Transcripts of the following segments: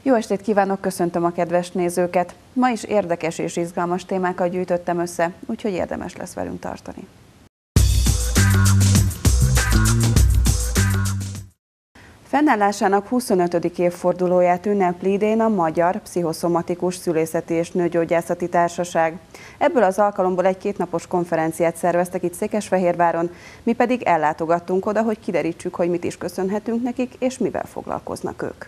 Jó estét kívánok, köszöntöm a kedves nézőket! Ma is érdekes és izgalmas témákat gyűjtöttem össze, úgyhogy érdemes lesz velünk tartani. Fennállásának 25. évfordulóját ünnepli idén a Magyar Pszichoszomatikus Szülészeti és Nőgyógyászati Társaság. Ebből az alkalomból egy kétnapos konferenciát szerveztek itt Székesfehérváron, mi pedig ellátogattunk oda, hogy kiderítsük, hogy mit is köszönhetünk nekik, és mivel foglalkoznak ők.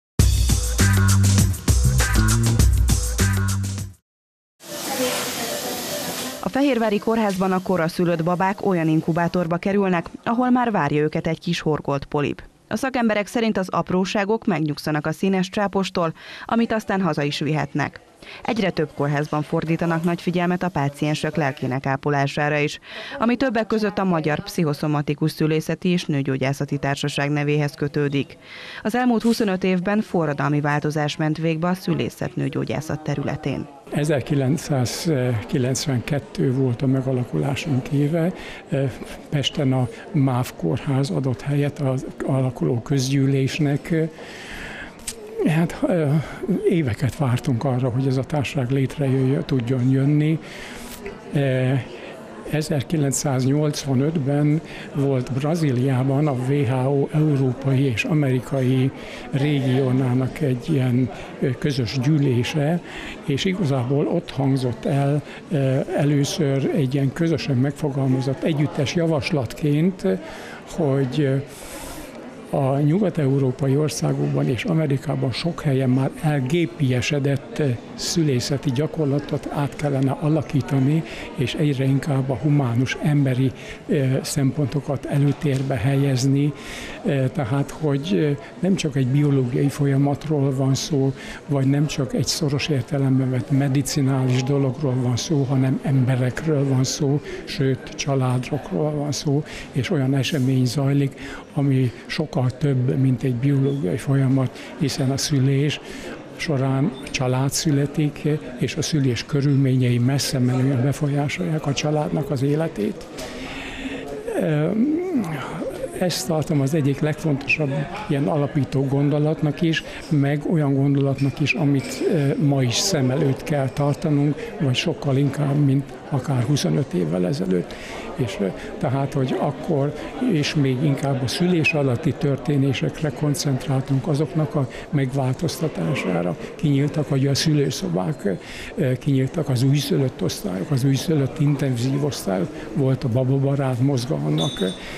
A Fehérvári Kórházban a koraszülött babák olyan inkubátorba kerülnek, ahol már várja őket egy kis horgolt polip. A szakemberek szerint az apróságok megnyugszanak a színes csápostól, amit aztán haza is vihetnek. Egyre több kórházban fordítanak nagy figyelmet a páciensek lelkének ápolására is, ami többek között a Magyar Pszichoszomatikus Szülészeti és Nőgyógyászati Társaság nevéhez kötődik. Az elmúlt 25 évben forradalmi változás ment végbe a szülészet-nőgyógyászat területén. 1992 volt a megalakulásunk éve. Pesten a MÁV kórház adott helyet az alakuló közgyűlésnek. Hát éveket vártunk arra, hogy ez a társaság tudjon jönni. 1985-ben volt Brazíliában a WHO európai és amerikai régiónának egy ilyen közös gyűlése, és igazából ott hangzott el először egy ilyen közösen megfogalmazott együttes javaslatként, hogy a nyugat-európai országokban és Amerikában sok helyen már elgépiesedett szülészeti gyakorlatot át kellene alakítani, és egyre inkább a humánus emberi szempontokat előtérbe helyezni. Tehát, hogy nem csak egy biológiai folyamatról van szó, vagy nem csak egy szoros értelemben vett medicinális dologról van szó, hanem emberekről van szó, sőt családokról van szó, és olyan esemény zajlik, ami sokkal több, mint egy biológiai folyamat, hiszen a szülés során család születik, és a szülés körülményei messze menően befolyásolják a családnak az életét. Ezt tartom az egyik legfontosabb ilyen alapító gondolatnak is, meg olyan gondolatnak is, amit ma is szem előtt kell tartanunk, vagy sokkal inkább, mint akár 25 évvel ezelőtt. És tehát, hogy akkor és még inkább a szülés alatti történésekre koncentráltunk, azoknak a megváltoztatására. Kinyíltak a szülőszobák, kinyíltak az újszülött osztályok, az újszülött intenzív osztályok, volt a bababarát mozgalomnak.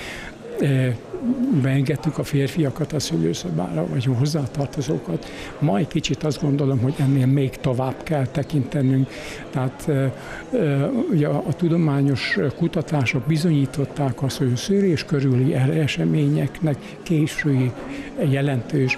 Beengedtük a férfiakat a szülőszobára, vagy hozzátartozókat. Ma egy kicsit azt gondolom, hogy ennél még tovább kell tekintenünk. Tehát ugye a tudományos kutatások bizonyították azt, hogy a szülés körüli eseményeknek késői jelentős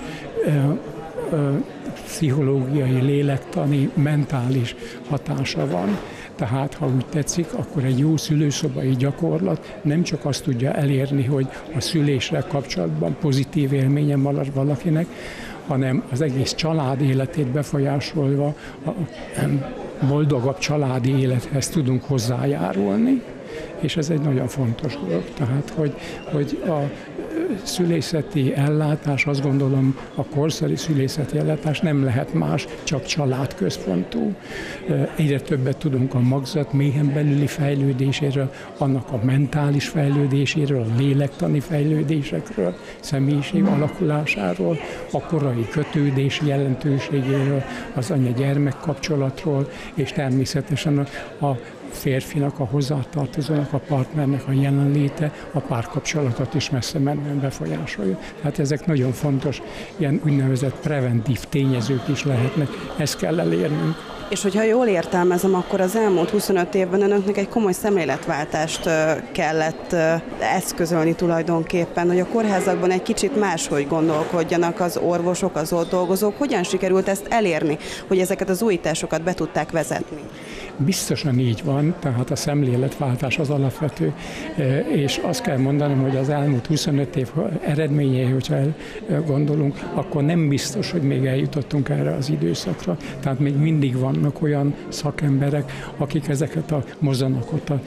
pszichológiai, lélektani, mentális hatása van. Tehát, ha úgy tetszik, akkor egy jó szülőszobai gyakorlat nem csak azt tudja elérni, hogy a szüléssel kapcsolatban pozitív élménye marad valakinek, hanem az egész család életét befolyásolva a boldogabb családi élethez tudunk hozzájárulni. És ez egy nagyon fontos dolog. Tehát, hogy a szülészeti ellátás, azt gondolom, a korszeri szülészeti ellátás nem lehet más, csak családközpontú. Egyre többet tudunk a magzat mélyen belüli fejlődéséről, annak a mentális fejlődéséről, a lélektani fejlődésekről, személyiség alakulásáról, a korai kötődés jelentőségéről, az anya-gyermek kapcsolatról, és természetesen a férfinak, a hozzátartozónak, a partnernek a jelenléte a párkapcsolatot is messze menően befolyásolja. Tehát ezek nagyon fontos, ilyen úgynevezett preventív tényezők is lehetnek, ezt kell elérnünk. És hogyha jól értelmezem, akkor az elmúlt 25 évben önöknek egy komoly szemléletváltást kellett eszközölni tulajdonképpen, hogy a kórházakban egy kicsit máshogy gondolkodjanak az orvosok, az ott dolgozók. Hogyan sikerült ezt elérni, hogy ezeket az újításokat be tudták vezetni? biztosan így van, tehát a szemléletváltás az alapvető, és azt kell mondanom, hogy az elmúlt 25 év eredményei, hogyha gondolunk, akkor nem biztos, hogy még eljutottunk erre az időszakra. Tehát még mindig vannak olyan szakemberek, akik ezeket a mozzanakokat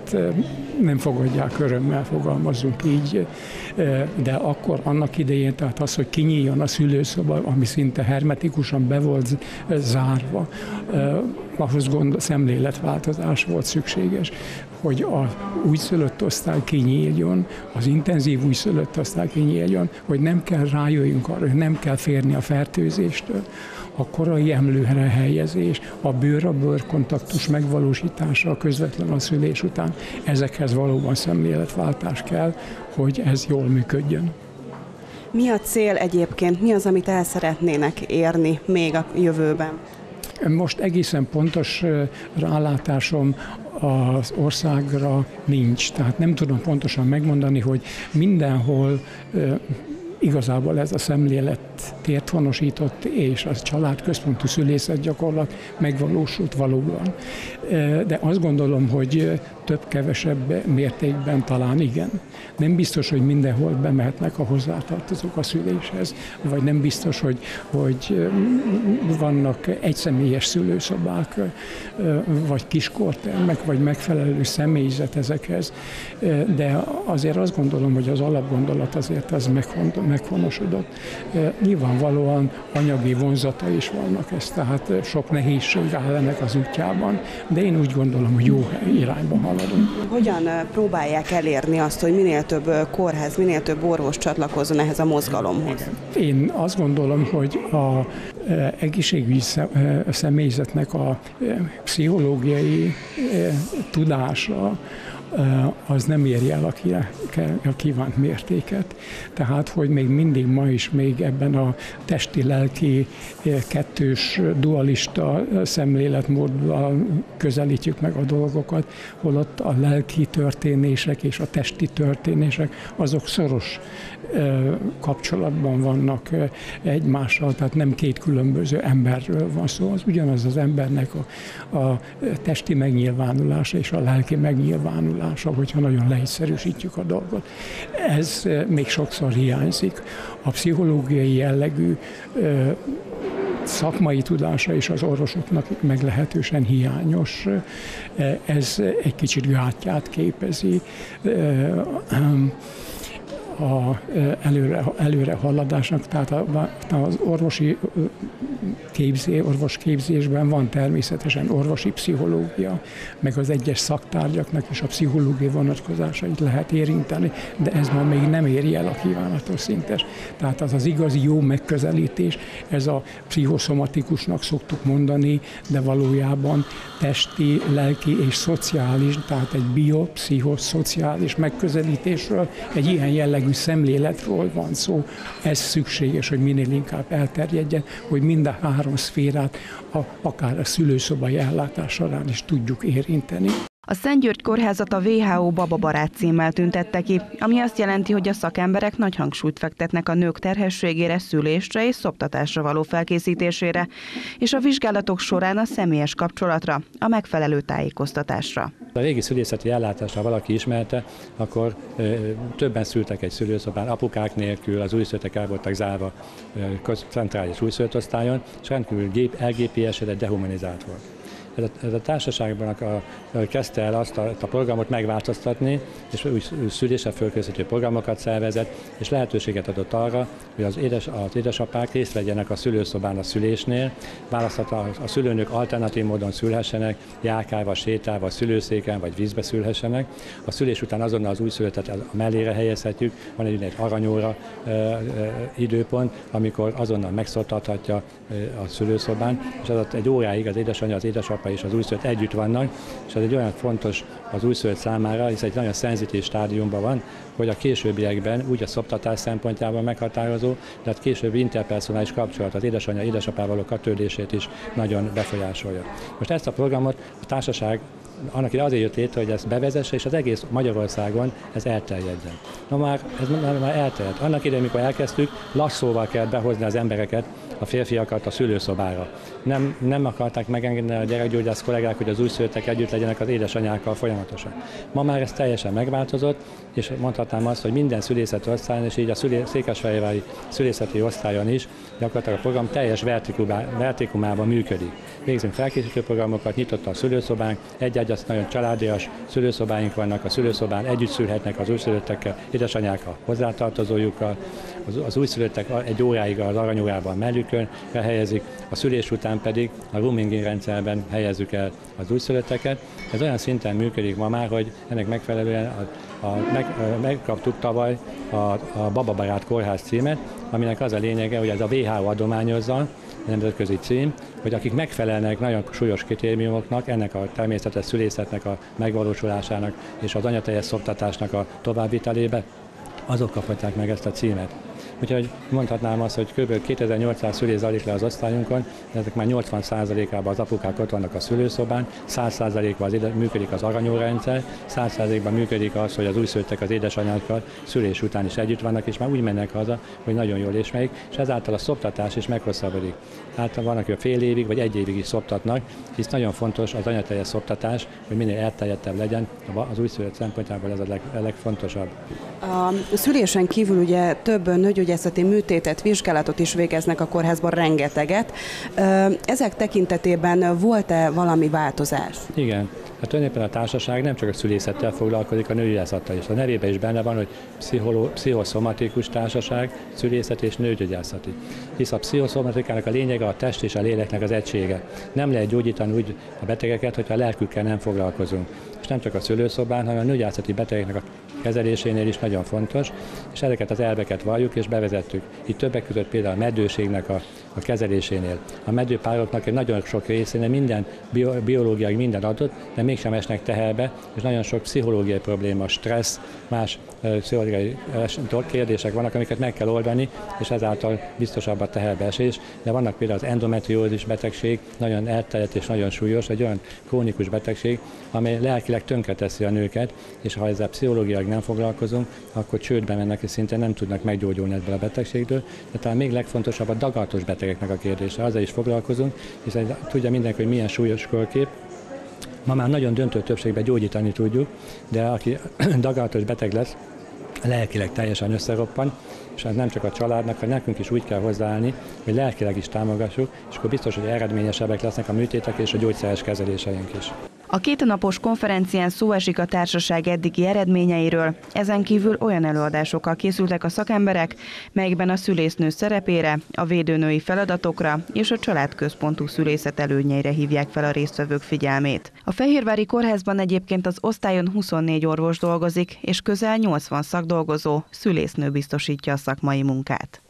nem fogadják örömmel, fogalmazunk így, de akkor annak idején, tehát az, hogy kinyíljon a szülőszoba, ami szinte hermetikusan be volt zárva, ahhoz szemléletváltozás volt szükséges, hogy a újszülött osztály kinyíljon, az intenzív újszülött osztály kinyíljon, hogy nem kell rájöjjünk arra, hogy nem kell félni a fertőzéstől, a korai emlőre helyezés, a bőr-a-bőr kontaktus megvalósítása közvetlen a szülés után, ezekhez valóban szemléletváltás kell, hogy ez jól működjön. Mi a cél egyébként? Mi az, amit el szeretnének érni még a jövőben? Most egészen pontos rálátásom az országra nincs, tehát nem tudom pontosan megmondani, hogy mindenhol igazából ez a szemlélet tértvonosított, és a családközpontú szülészetgyakorlat megvalósult valóban. De azt gondolom, hogy több-kevesebb mértékben talán igen. Nem biztos, hogy mindenhol bemehetnek a hozzátartozók a szüléshez, vagy nem biztos, hogy vannak egyszemélyes szülőszobák, vagy kiskortermek, vagy megfelelő személyzet ezekhez. De azért azt gondolom, hogy az alapgondolat azért az meghonosodott. Nyilvánvalóan anyagi vonzata is vannak ez, tehát sok nehézség áll ennek az útjában, de én úgy gondolom, hogy jó irányba haladunk. Hogyan próbálják elérni azt, hogy minél több kórház, minél több orvos csatlakozzon ehhez a mozgalomhoz? Én azt gondolom, hogy az egészségügyi személyzetnek a pszichológiai tudása az nem éri el a kívánt mértéket. Tehát, hogy még mindig ma is még ebben a testi-lelki kettős dualista szemléletmódban közelítjük meg a dolgokat, holott a lelki történések és a testi történések azok szoros kapcsolatban vannak egymással, tehát nem két különböző emberről van szó, az ugyanaz az embernek a testi megnyilvánulása és a lelki megnyilvánulása, hogyha nagyon leegyszerűsítjük a dolgot. Ez még sokszor hiányzik. A pszichológiai jellegű szakmai tudása is az orvosoknak meglehetősen hiányos. Ez egy kicsit gátját képezi előre haladásnak, tehát az orvosképzésben van természetesen orvosi pszichológia, meg az egyes szaktárgyaknak is a pszichológiai vonatkozásait lehet érinteni, de ez ma még nem éri el a kívánatos szintet. Tehát az igazi jó megközelítés, ez a pszichoszomatikusnak szoktuk mondani, de valójában testi, lelki és szociális, tehát egy biopszichoszociális megközelítésről, egy ilyen jellegű szemléletről van szó. Ez szükséges, hogy minél inkább elterjedjen, hogy mind a három szférát, akár a szülőszobai ellátás során is tudjuk érinteni. A Szent György Kórházat a WHO bababarát címmel tüntette ki, ami azt jelenti, hogy a szakemberek nagy hangsúlyt fektetnek a nők terhességére, szülésre és szoptatásra való felkészítésére, és a vizsgálatok során a személyes kapcsolatra, a megfelelő tájékoztatásra. A régi szülészeti ellátást, ha valaki ismerte, akkor többen szültek egy szülőszobán, apukák nélkül, az újszülöttek el voltak zárva centrális újszülöttosztályon, és rendkívül elgépiesedett, dehumanizált volt. Ez a társaságban kezdte el azt a programot megváltoztatni, és új szülésre fölkészítő programokat szervezett, és lehetőséget adott arra, hogy az édesapák részt vegyenek a szülőszobán a szülésnél, választhatnak a szülőnők alternatív módon szülhessenek, járkálva, sétálva, szülőszéken vagy vízbe szülhessenek. A szülés után azonnal az újszülöttet a mellére helyezhetjük, van egy aranyóra időpont, amikor azonnal megszoptathatja a szülőszobán, és az egy óráig az édesanyja, az édesapa és az újszülött együtt vannak, és ez egy olyan fontos az újszülött számára, hisz egy nagyon szenzitív stádiumban van, hogy a későbbiekben úgy a szoptatás szempontjában meghatározó, de a későbbi interpersonális kapcsolat, az édesanyja édesapával való kötődését is nagyon befolyásolja. Most ezt a programot a társaság annak ide azért jött létre, hogy ezt bevezesse, és az egész Magyarországon ez elterjedjen. Ez már elterjedt. Annak idején, amikor elkezdtük, lasszóval kell behozni az embereket, a férfiakat a szülőszobára. Nem akarták megengedni a gyerekgyógyász kollégák, hogy az újszülöttek együtt legyenek az édesanyákkal folyamatosan. Ma már ez teljesen megváltozott, és mondhatnám azt, hogy minden szülészeti osztályon, és így a Székesfehérvári szülészeti osztályon is gyakorlatilag a program teljes vertikumában működik. Végzünk felkészítő programokat, nyitott a szülőszobánk, egy-egy nagyon családias szülőszobáink vannak, a szülőszobán együtt szülhetnek az újszülöttekkel, édesanyák a hozzátartozójukkal, az újszülöttek egy óráig az aranyórában mellükön helyezik, a szülés után pedig a rooming rendszerben helyezzük el az újszülötteket. Ez olyan szinten működik ma már, hogy ennek megfelelően megkaptuk tavaly a Bababarát Kórház címet, aminek az a lényege, hogy ez a WHO adományozza, nemzetközi cím, hogy akik megfelelnek nagyon súlyos kritériumoknak, ennek a természetes szülészetnek a megvalósulásának és az anyateljes szoptatásnak a továbbvitelébe, azok kaphatják meg ezt a címet. Úgyhogy mondhatnám azt, hogy kb. 2800 szülés zajlik le az osztályunkon, de ezek már 80%-ában az apukák ott vannak a szülőszobán, 100%-ban működik az aranyórendszer, 100%-ban működik az, hogy az újszülöttek az édesanyákkal szülés után is együtt vannak, és már úgy mennek haza, hogy nagyon jól ismerik, és ezáltal a szoptatás is meghosszabbodik. Általában vannak, hogy fél évig vagy egy évig is szoptatnak, hisz nagyon fontos az anyateljes szoptatás, hogy minél elterjedtebb legyen, az újszülött szempontjából ez a legfontosabb. A szülésen kívül ugye több nőgyógyászati műtétet, vizsgálatot is végeznek a kórházban, rengeteget. Ezek tekintetében volt-e valami változás? Igen. Hát tulajdonképpen a társaság nem csak a szülészettel foglalkozik, a nőgyógyászattal is. A nevében is benne van, hogy pszichoszomatikus társaság, szülészet és nőgyógyászati. Hisz a pszichoszomatikának a lényege a test és a léleknek az egysége. Nem lehet gyógyítani úgy a betegeket, hogyha a lelkükkel nem foglalkozunk. És nem csak a szülőszobán, hanem a nőgyógyászati betegeknek a kezelésénél is nagyon fontos, és ezeket az elveket valljuk és bevezettük. Itt többek között például a meddőségnek a kezelésénél. A meddőpároknak egy nagyon sok részénél minden biológiai minden adott, de mégsem esnek teherbe, és nagyon sok pszichológiai probléma, stressz, más pszichológiai kérdések vannak, amiket meg kell oldani, és ezáltal biztosabb a teherbeesés. De vannak például az endometriózis betegség, nagyon elterjedt és nagyon súlyos, egy olyan krónikus betegség, amely lelkileg tönkreteszi a nőket, és ha ezzel pszichológiailag nem foglalkozunk, akkor csődbe mennek, és szinte nem tudnak meggyógyulni ebből a betegségtől. De talán még legfontosabb a daganatos betegeknek a kérdése. Azzal is foglalkozunk, hiszen tudja mindenki, hogy milyen súlyos kórkép. Ma már nagyon döntő többségben gyógyítani tudjuk, de aki daganatos beteg lesz, lelkileg teljesen összeroppan, és ez nem csak a családnak, hanem nekünk is úgy kell hozzáállni, hogy lelkileg is támogassuk, és akkor biztos, hogy eredményesebbek lesznek a műtétek és a gyógyszeres kezeléseink is. A kétnapos konferencián szó esik a társaság eddigi eredményeiről, ezen kívül olyan előadásokkal készültek a szakemberek, melyekben a szülésznő szerepére, a védőnői feladatokra és a családközpontú szülészet előnyeire hívják fel a résztvevők figyelmét. A Fehérvári Kórházban egyébként az osztályon 24 orvos dolgozik, és közel 80 szakdolgozó, szülésznő biztosítja a szakmai munkát.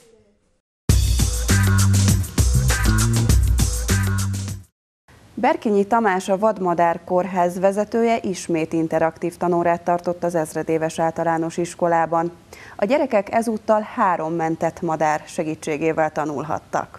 Berkényi Tamás, a Vadmadár Kórház vezetője ismét interaktív tanórát tartott az ezredéves általános iskolában. A gyerekek ezúttal 3 mentett madár segítségével tanulhattak.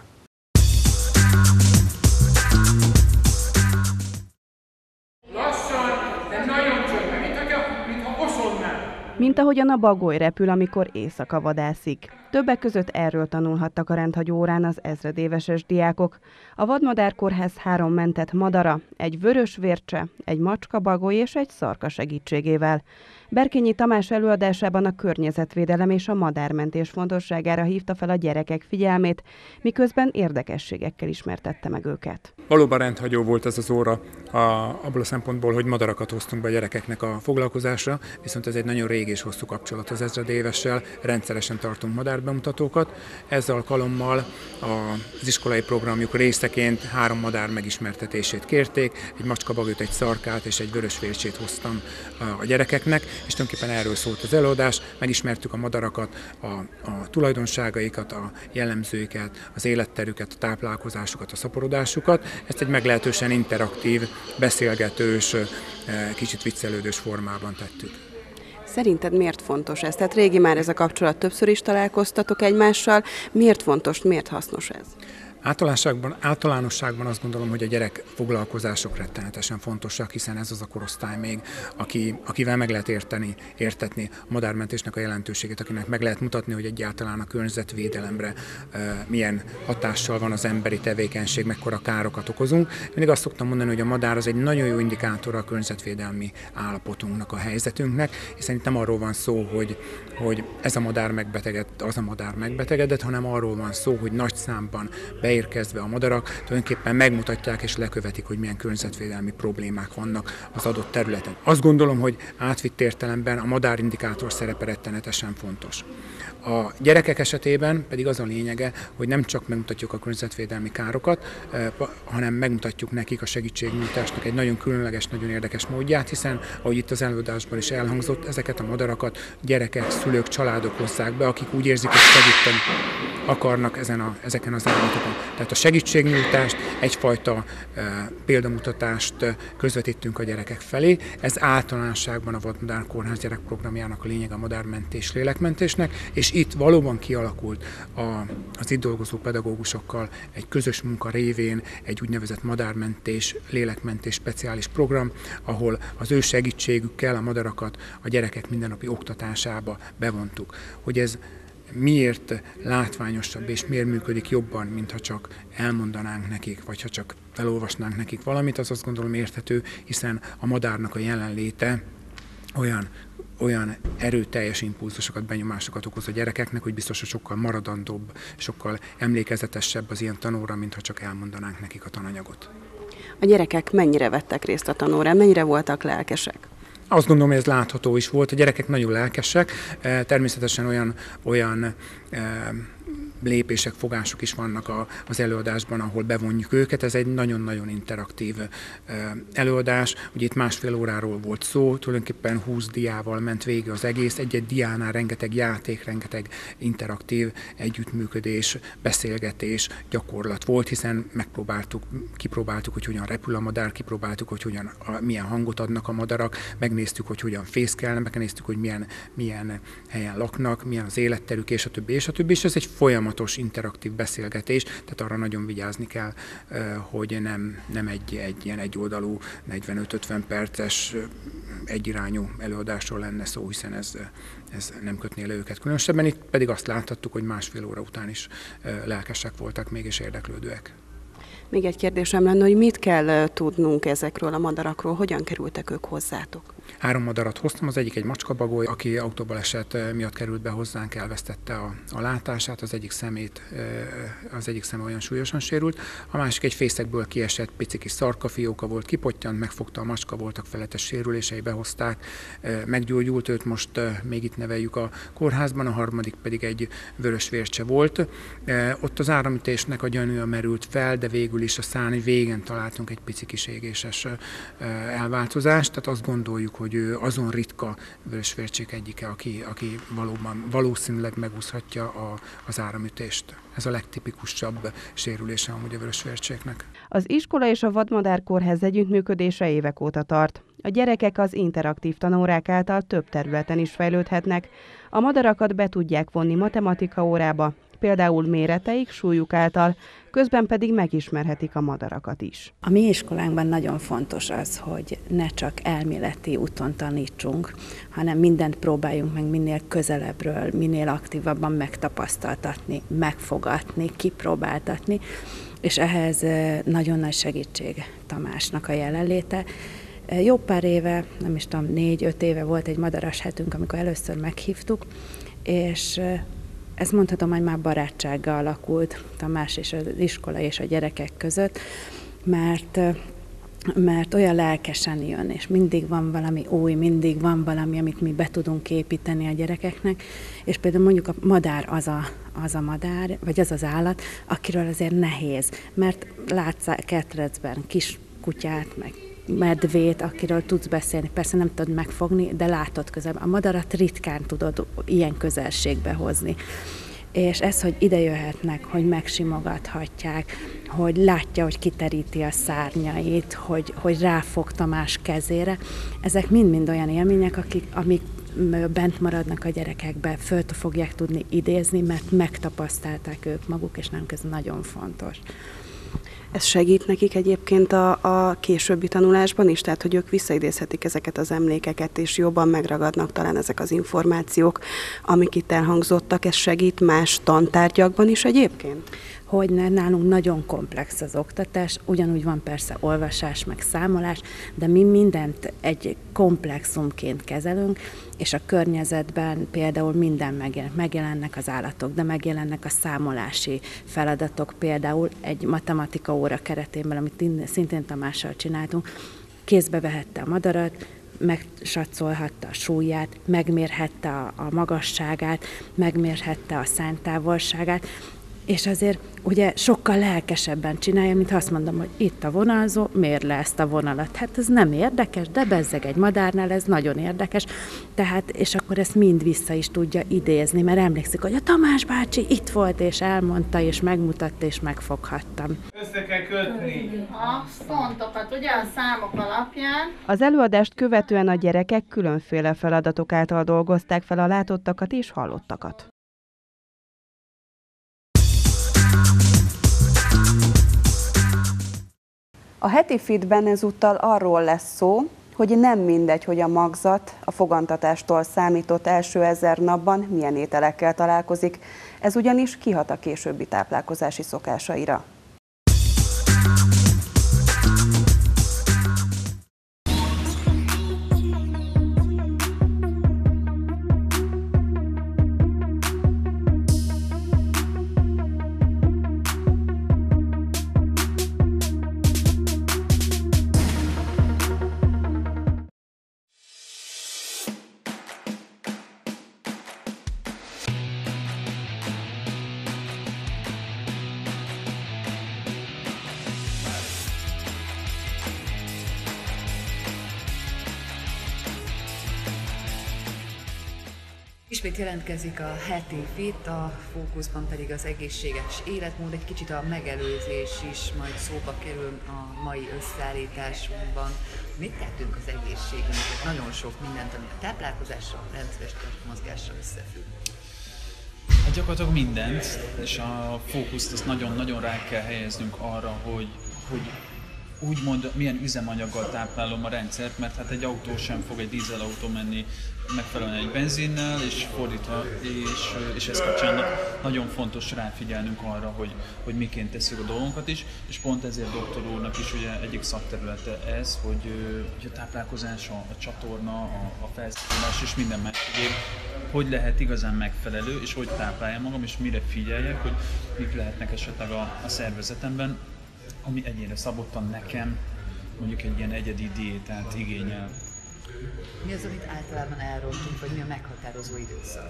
Mint ahogyan a bagoly repül, amikor éjszaka vadászik. Többek között erről tanulhattak a rendhagyó órán az ezredéveses diákok. A Vadmadár Kórház 3 mentett madara, egy vörösvércse, egy macskabagoly és egy szarka segítségével. Berkényi Tamás előadásában a környezetvédelem és a madármentés fontosságára hívta fel a gyerekek figyelmét, miközben érdekességekkel ismertette meg őket. Valóban rendhagyó volt ez az óra abból a szempontból, hogy madarakat hoztunk be a gyerekeknek a foglalkozásra, viszont ez egy nagyon régi és hosszú kapcsolat az ezredévessel, rendszeresen tartunk madárbemutatókat. Ezzel alkalommal az iskolai programjuk részeként 3 madár megismertetését kérték, egy macskabagolyt, egy szarkát és egy vörösvércsét hoztam a gyerekeknek, és tulajdonképpen erről szólt az előadás, megismertük a madarakat, a tulajdonságaikat, a jellemzőiket, az életterüket, a táplálkozásukat, a szaporodásukat. Ezt egy meglehetősen interaktív, beszélgetős, kicsit viccelődős formában tettük. Szerinted miért fontos ez? Tehát régi már ez a kapcsolat, többször is találkoztatok egymással. Miért fontos, miért hasznos ez? Általánosságban azt gondolom, hogy a gyerek foglalkozások rettenetesen fontosak, hiszen ez az a korosztály még, akivel meg lehet értetni a madármentésnek a jelentőségét, akinek meg lehet mutatni, hogy egyáltalán a környezetvédelemre milyen hatással van az emberi tevékenység, mekkora károkat okozunk. Mindig azt szoktam mondani, hogy a madár az egy nagyon jó indikátora a környezetvédelmi állapotunknak, a helyzetünknek, hiszen itt nem arról van szó, hogy ez a madár megbetegedett, az a madár megbetegedett, hanem arról van szó, hogy nagy számban beérkezve a madarak tulajdonképpen megmutatják és lekövetik, hogy milyen környezetvédelmi problémák vannak az adott területen. Azt gondolom, hogy átvitt értelemben a madárindikátor szerepe rettenetesen fontos. A gyerekek esetében pedig az a lényege, hogy nem csak megmutatjuk a környezetvédelmi károkat, hanem megmutatjuk nekik a segítségnyújtásnak egy nagyon különleges, nagyon érdekes módját, hiszen, ahogy itt az előadásban is elhangzott, ezeket a madarakat gyerekek, szülők, családok hozzák be, akik úgy érzik, hogy segíteni akarnak ezeken az állatokon. Tehát a segítségnyújtást, egyfajta példamutatást közvetítünk a gyerekek felé. Ez általánosságban a Vadmadár Kórház gyerekprogramjának a lényeg, a madármentés, lélekmentésnek, és itt valóban kialakult az itt dolgozó pedagógusokkal egy közös munka révén egy úgynevezett madármentés, lélekmentés speciális program, ahol az ő segítségükkel a madarakat a gyerekek mindennapi oktatásába bevontuk. Hogy ez miért látványosabb és miért működik jobban, mintha csak elmondanánk nekik, vagy ha csak felolvasnánk nekik valamit, az azt gondolom érthető, hiszen a madárnak a jelenléte olyan erőteljes impulzusokat, benyomásokat okoz a gyerekeknek, hogy biztos, hogy sokkal maradandóbb, sokkal emlékezetesebb az ilyen tanóra, mintha csak elmondanánk nekik a tananyagot. A gyerekek mennyire vettek részt a tanórán, mennyire voltak lelkesek? Azt gondolom, hogy ez látható is volt. A gyerekek nagyon lelkesek, természetesen olyan lépések, fogások is vannak az előadásban, ahol bevonjuk őket. Ez egy nagyon-nagyon interaktív előadás. Ugye itt 1,5 óráról volt szó, tulajdonképpen 20 diával ment végig az egész. Egy-egy diánál rengeteg játék, rengeteg interaktív együttműködés, beszélgetés, gyakorlat volt, hiszen kipróbáltuk, hogy hogyan repül a madár, kipróbáltuk, hogy milyen hangot adnak a madarak, megnéztük, hogy hogyan fészkelnek, megnéztük, hogy milyen helyen laknak, milyen az életterük, és a többi, és ez egy folyamatos interaktív beszélgetés, tehát arra nagyon vigyázni kell, hogy nem egy ilyen egyoldalú 45-50 perces egyirányú előadásról lenne szó, hiszen ez nem kötné le őket különösebben. Itt pedig azt láthattuk, hogy 1,5 óra után is lelkesek voltak még és érdeklődőek. Még egy kérdésem lenne, hogy mit kell tudnunk ezekről a madarakról, hogyan kerültek ők hozzátok? 3 madarat hoztam, az egyik egy macskabagoly, aki autóbaleset miatt került be hozzánk, elvesztette a látását, az egyik szeme olyan súlyosan sérült, a másik egy fészekből kiesett pici kis szarkafióka volt, kipottyant, megfogta a macska, voltak feletes sérülései, behozták, meggyógyult, őt most még itt neveljük a kórházban, a harmadik pedig egy vörösvércse volt. Ott az áramütésnek a gyanúja merült fel, de végül is a szárny végén találtunk egy pici kis égéses elváltozást, tehát azt gondoljuk, hogy ő azon ritka vörösvércsék egyike, aki valószínűleg megúszhatja az áramütést. Ez a legtipikusabb sérülése amúgy a vörösvércséknek. Az iskola és a Vadmadár Kórház együttműködése évek óta tart. A gyerekek az interaktív tanórák által több területen is fejlődhetnek. A madarakat be tudják vonni matematika órába, például méreteik, súlyuk által, közben pedig megismerhetik a madarakat is. A mi iskolánkban nagyon fontos az, hogy ne csak elméleti úton tanítsunk, hanem mindent próbáljunk meg minél közelebbről, minél aktívabban megtapasztaltatni, megfogatni, kipróbáltatni, és ehhez nagyon nagy segítség Tamásnak a jelenléte. Jó pár éve, nem is tudom, 4-5 éve volt egy madaras hetünk, amikor először meghívtuk, és ezt mondhatom, hogy már barátsággal alakult Tamás és az iskola és a gyerekek között, mert olyan lelkesen jön, és mindig van valami új, mindig van valami, amit mi be tudunk építeni a gyerekeknek, és például mondjuk a madár az a madár, vagy az az állat, akiről azért nehéz, mert látsz ketrecben kis kutyát, meg medvét, akiről tudsz beszélni, persze nem tudod megfogni, de látod közelben. A madarat ritkán tudod ilyen közelségbe hozni. És ez, hogy ide jöhetnek, hogy megsimogathatják, hogy látja, hogy kiteríti a szárnyait, hogy ráfog Tamás kezére, ezek mind-mind olyan élmények, amik bent maradnak a gyerekekbe, föl fogják tudni idézni, mert megtapasztalták ők maguk, és nálunk ez nagyon fontos. Ez segít nekik egyébként a későbbi tanulásban is, tehát hogy ők visszaidézhetik ezeket az emlékeket, és jobban megragadnak talán ezek az információk, amik itt elhangzottak. Ez segít más tantárgyakban is egyébként? Hogy nálunk nagyon komplex az oktatás, ugyanúgy van persze olvasás, meg számolás, de mi mindent egy komplexumként kezelünk, és a környezetben például minden megjelennek az állatok, de megjelennek a számolási feladatok, például egy matematika óra keretében, amit szintén Tamással csináltunk, kézbe vehette a madarat, megsatszolhatta a súlyát, megmérhette a magasságát, megmérhette a szántávolságát, és azért ugye sokkal lelkesebben csinálja, mint ha azt mondom, hogy itt a vonalzó, mérd le ezt a vonalat. Hát ez nem érdekes, de bezzeg egy madárnál ez nagyon érdekes. Tehát, és akkor ezt mind vissza is tudja idézni, mert emlékszik, hogy a Tamás bácsi itt volt, és elmondta, és megmutatta, és megfoghattam. Össze kell kötni a fontokat, ugye a számok alapján. Az előadást követően a gyerekek különféle feladatok által dolgozták fel a látottakat és hallottakat. A heti feedben ezúttal arról lesz szó, hogy nem mindegy, hogy a magzat a fogantatástól számított első 1000 napban milyen ételekkel találkozik, ez ugyanis kihat a későbbi táplálkozási szokásaira. Ismét jelentkezik a heti fit, a fókuszban pedig az egészséges életmód, egy kicsit a megelőzés is majd szóba kerül a mai összeállításunkban. Mit tettünk az egészségünkért? Nagyon sok mindent, ami a táplálkozással, a rendszeres testmozgással összefügg. Hát gyakorlatilag mindent, és a fókuszt azt nagyon-nagyon rá kell helyeznünk arra, hogy úgymond milyen üzemanyaggal táplálom a rendszert, mert hát egy autó sem fog, egy dízelautó menni megfelelően egy benzinnel, és fordítva, és ez kapcsán nagyon fontos ráfigyelnünk arra, hogy miként tesszük a dolgunkat is, és pont ezért doktor úrnak is ugye egyik szakterülete ez, hogy a táplálkozás, a csatorna, a felszínálás és minden más egyéb, hogy lehet igazán megfelelő, és hogy tápláljam magam, és mire figyeljek, hogy mik lehetnek esetleg a szervezetemben, ami egyénre szabottan nekem mondjuk egy ilyen egyedi diétát igényel. Mi az, amit általában elrontunk, vagy mi a meghatározó időszak?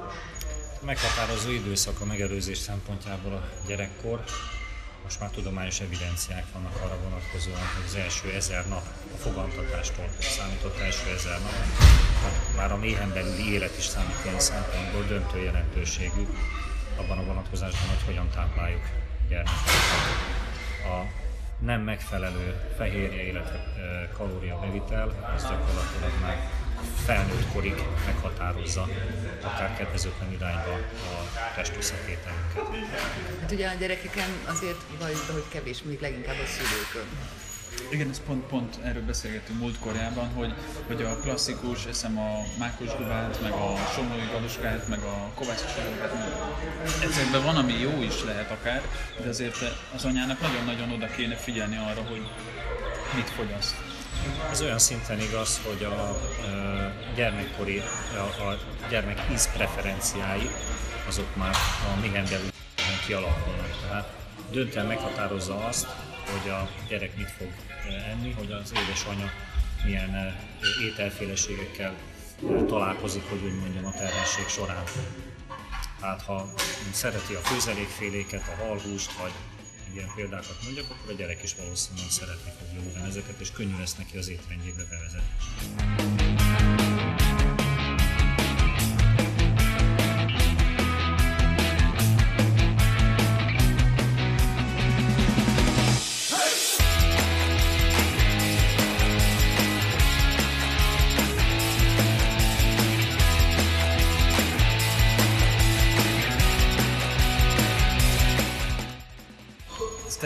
A meghatározó időszak a megelőzés szempontjából a gyerekkor. Most már tudományos evidenciák vannak arra vonatkozóan, hogy az első 1000 nap, a fogantatástól számított első 1000 nap, már a méhen belüli élet is számít ilyen szempontból döntő jelentőségű abban a vonatkozásban, hogy hogyan tápláljuk gyermekeket. A nem megfelelő fehérje, illetve kalóriabevitel, az gyakorlatilag már felnőtt korig meghatározza, akár kedvezőtlen irányba a testösszetételünket. Hát ugye a gyerekeken azért valljuk be, hogy kevés, még leginkább a szülőkön. Igen, ez pont erről beszélgettünk múltkorjában, hogy a klasszikus, eszem a mákos gubát, meg a somlói galuskát, meg a kovászos galuskát, ezekben van, ami jó is lehet akár, de azért az anyának nagyon-nagyon oda kéne figyelni arra, hogy mit fogyaszt. Ez olyan szinten igaz, hogy a gyermek ízpreferenciái azok már a méhen belül kialakulnak. Tehát döntően meghatározza azt, hogy a gyerek mit fog enni, hogy az édesanyja milyen ételféleségekkel találkozik, hogy úgy mondjam, a terhesség során. Hát ha szereti a főzelékféléket, a halhúst, vagy ilyen példákat mondjak, akkor a gyerek is valószínűleg szeretni fogja ugyanezeket, és könnyű lesz neki az étrendjébe bevezetni.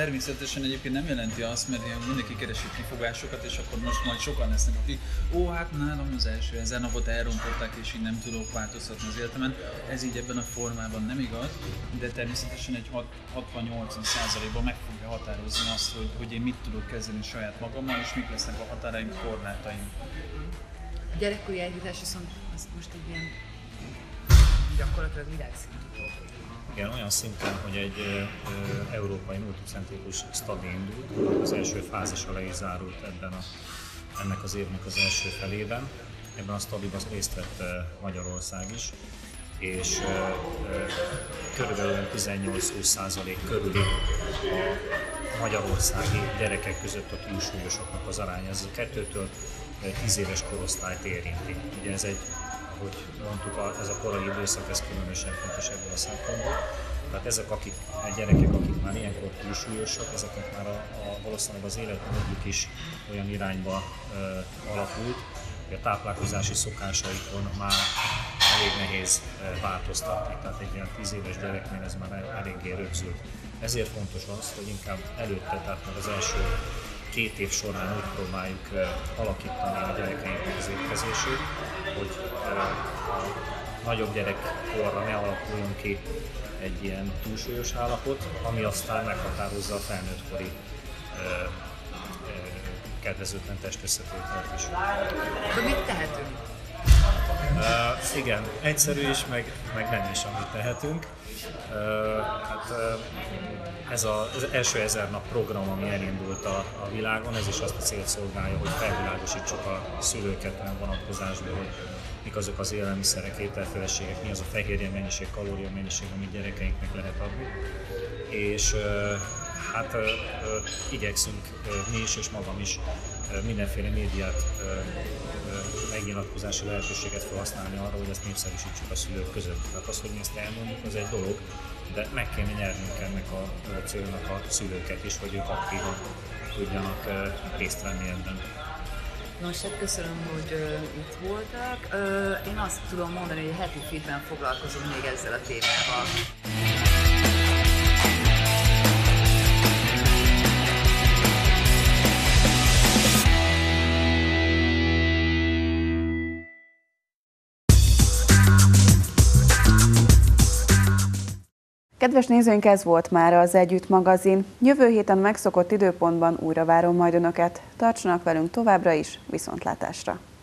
természetesen egyébként nem jelenti azt, mert mindenki keresi kifogásokat, és akkor most majd sokan lesznek, akik hát nálam az első 1000 napot elrontották, és így nem tudok változtatni az életemen. Ez így ebben a formában nem igaz, de természetesen egy 60-80%-ban meg fogja határozni azt, hogy én mit tudok kezdeni saját magammal, és mik lesznek a határaim, korlátaim. A gyerekkori elhívás viszont az most egy ilyen gyakorlatilag világszintű. Igen, olyan szinten, hogy egy európai multicentrikus stadi indult, az első fázisa le is zárult ennek az évnek az első felében. Ebben a stadiban részt vett Magyarország is, és körülbelül 18-20% körüli a magyarországi gyerekek között a túlsúlyosoknak az aránya. Ez a 2-től 10 éves korosztályt érinti. Ugye ez egy, ahogy mondtuk, ez a korai időszak, ez különösen fontos ebből a szempontból. Tehát ezek a gyerekek, akik már ilyenkor túlsúlyosak, ezeknek már valószínűleg az életmódjuk is olyan irányba alakult, hogy a táplálkozási szokásaikon már elég nehéz változtatni. Tehát egy ilyen 10 éves gyereknél ez már eléggé rögzült. Ezért fontos az, hogy inkább előtte, tehát már az első 2 év során úgy próbáljuk alakítani a gyerekeinknek az étkezését, hogy a nagyobb gyerekkorra ne alakuljon ki egy ilyen túlsúlyos állapot, ami aztán meghatározza a felnőttkori kedvezőtlen testösszetételt is. De mit tehetünk? Igen, egyszerű is, meg nem is, amit tehetünk. Ez az első 1000 nap program, ami elindult a világon, ez is azt a célt szolgálja, hogy felvilágosítsuk a szülőket olyan vonatkozásban, hogy mik azok az élelmiszerek, ételféleségek, mi az a fehérje mennyiség, kalória mennyiség, amit gyerekeinknek lehet adni. És igyekszünk mi is és magam is mindenféle médiát, megnyilatkozási lehetőséget felhasználni arra, hogy ezt népszerűsítsük a szülők között. Tehát az, hogy mi ezt elmondjuk, az egy dolog, de meg kéne nyernünk ennek a célnak a szülőket is, hogy ők aktívan tudjanak részt venni ebben. Nos, hát köszönöm, hogy itt voltak. Én azt tudom mondani, hogy a Heti Fitben foglalkozunk még ezzel a témával. Kedves nézőink, ez volt már az Együtt magazin. Jövő héten megszokott időpontban újra várom majd Önöket. Tartsanak velünk továbbra is, viszontlátásra!